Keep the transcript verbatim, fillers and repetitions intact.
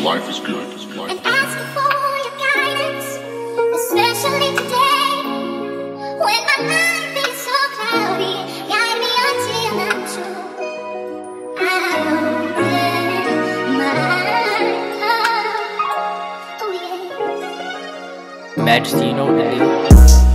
life is good. Life and asking for your guidance, especially today when my life is so cloudy. Guide me until I'm true. I open my heart. Oh yeah. Majesty, you know what to do.